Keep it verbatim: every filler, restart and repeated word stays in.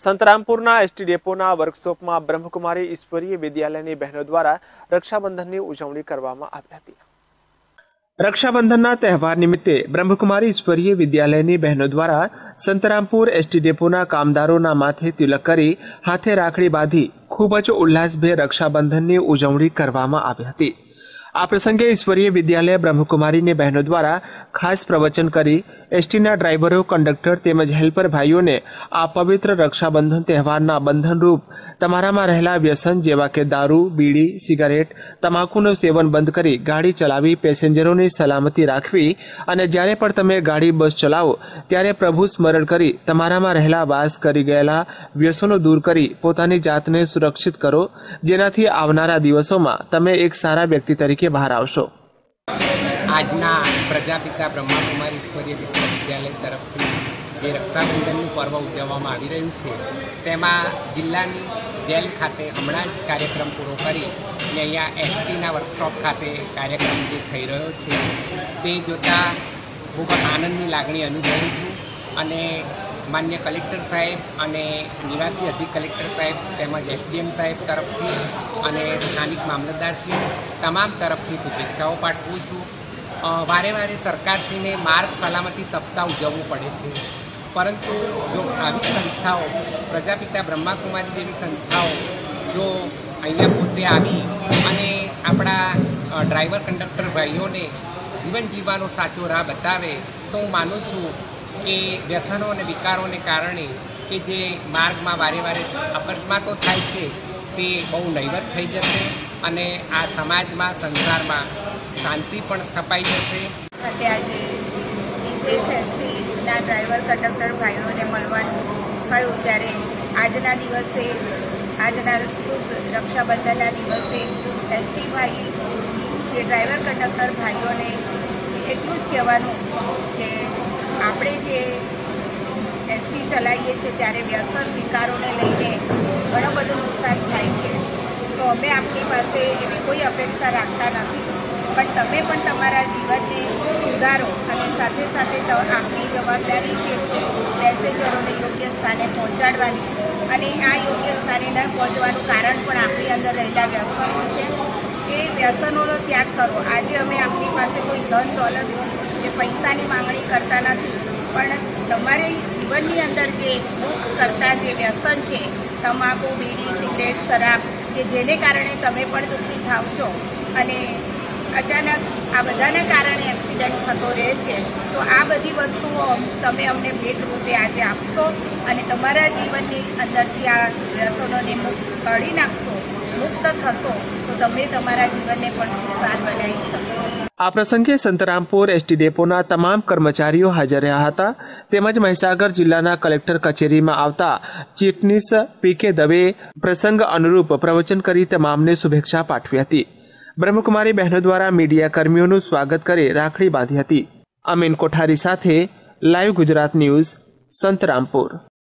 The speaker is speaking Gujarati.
સંતરામપુરના એસટી ડેપોના વર્કશોપમાં બ્રહ્મકુમારી ઈશ્વરીય વિદ્યાલયની બહેનો દ્વારા રક્ષાબંધનની ઉજવણી કરવામાં આવી હતી। રક્ષાબંધનના તહેવાર નિમિત્તે બ્રહ્મકુમારી ઈશ્વરીય વિદ્યાલયની બહેનો દ્વારા સંતરામપુર એસટી ડેપોના કામદારોના માથે તિલક કરી હાથે રાખડી બાંધી ખૂબ જ ઉલ્લાસભેર રક્ષાબંધનની ઉજવણી કરવામાં આવી હતી। આ પ્રસંગે ઈશ્વરીય વિદ્યાલય બ્રહ્મકુમારીની બહેનો દ્વારા ખાસ પ્રવચન કરી એસટીના ડ્રાઈવરો, કંડક્ટર તેમજ હેલ્પર ભાઈઓને આ પવિત્ર રક્ષાબંધન તહેવારના બંધનરૂપ તમારામાં રહેલા વ્યસન જેવા કે દારૂ, બીડી, સિગારેટ, તમાકુનું સેવન બંધ કરી ગાડી ચલાવી પેસેન્જરોની સલામતી રાખવી અને જ્યારે પણ તમે ગાડી બસ ચલાવો ત્યારે પ્રભુ સ્મરણ કરી તમારામાં રહેલા વાસ કરી ગયેલા વ્યસનો દૂર કરી પોતાની જાતને સુરક્ષિત કરો, જેનાથી આવનારા દિવસોમાં તમે એક સારા વ્યક્તિ તરીકે બહાર આવશો। આજના પ્રજાપિતા બ્રહ્મકુમારી ઈશ્વરીય વિશ્વવિદ્યાલય તરફથી જે રક્ષાબંધનનું પર્વ ઉજવવામાં આવી રહ્યું છે તેમાં જિલ્લાની જેલ ખાતે હમણાં જ કાર્યક્રમ પૂરો કરી અને અહીંયા એસટીના વર્કશોપ ખાતે કાર્યક્રમ જે થઈ રહ્યો છે તે જોતાં ખૂબ આનંદની લાગણી અનુભવું છું અને માન્ય કલેક્ટર સાહેબ અને નિવાસી અધિક કલેક્ટર સાહેબ તેમજ એસડીએમ સાહેબ તરફથી અને સ્થાનિક મામલતદારશ્રી તમામ તરફથી શુભેચ્છાઓ પાઠવું છું। વારે વારે સરકારશ્રીને માર્ગ સલામતી સપ્તાહ ઉજવવું પડે છે, પરંતુ જો આવી સંસ્થાઓ પ્રજાપિતા બ્રહ્મકુમારી જેવી સંસ્થાઓ જો અહીંયા પોતે આવી અને આપણા ડ્રાઈવર કંડક્ટર ભાઈઓને જીવન જીવવાનો સાચો રાહ બતાવે તો હું માનું છું કે વ્યસનો અને વિકારોને કારણે કે જે માર્ગમાં વારે વારે અકસ્માતો થાય છે તે બહુ નહીવત થઈ જશે અને આ સમાજમાં સંસારમાં શાંતિ પણ સ્થપાઈ જશે। આજે વિશેષ એસટીના ડ્રાઈવર કંડક્ટર ભાઈઓને મળવાનું થયું ત્યારે આજના દિવસે આજના શુભ રક્ષાબંધનના દિવસે એસટી ભાઈ જે ડ્રાઈવર કંડક્ટર ભાઈઓને એટલું જ કહેવાનું કે આપણે જે એસટી ચલાવીએ છીએ ત્યારે વ્યસન વિકારોને લઈને ઘણું બધું નુકસાન થાય છે, તો અમે આપની પાસે એવી કોઈ અપેક્ષા રાખતા નથી, પણ તમે પણ તમારા જીવનને સુધારો અને સાથે સાથે આપની જવાબદારી જે છે પેસેન્જરોને યોગ્ય સ્થાને પહોંચાડવાની અને આ યોગ્ય સ્થાને ન પહોંચવાનું કારણ પણ આપણી અંદર રહેલા વ્યસનો છે, એ વ્યસનોનો ત્યાગ કરો। આજે અમે આપની પાસે કોઈ ધન દોલત કે પૈસાની માંગણી કરતા નથી, પણ તમારે જીવનની અંદર જે દુઃખ કરતા જે વ્યસન છે તમાકુ, બીડી, સિગરેટ, શરાબ કે જેને કારણે તમે પણ દુઃખી થાવ છો અને અચાનક આ બધાના કારણે એક્સિડન્ટ થતો રહે છે, તો આ બધી વસ્તુઓ તમે અમને ભેટ રૂપે આજે આપશો અને તમારા જીવનની અંદરથી આ વ્યસનોને મુક્ત કાઢી નાખશો, મુક્ત થશો તો તમે તમારા જીવનને પણ ખુશહાલ બનાવી શકશો। આ પ્રસંગે સંતરામપુર એસટી ડેપોના તમામ કર્મચારીઓ હાજર રહ્યા હતા, તેમજ મહીસાગર જિલ્લાના કલેક્ટર કચેરીમાં આવતા ચીફનીસ પી કે દવે પ્રસંગ અનુરૂપ પ્રવચન કરી તમામને શુભેચ્છા પાઠવી હતી। બ્રહ્મકુમારી બહેનો દ્વારા મીડિયા કર્મીઓનું સ્વાગત કરી રાખડી બાંધી હતી। અમીન કોઠારી સાથે લાઈવ ગુજરાત ન્યૂઝ, સંતરામપુર।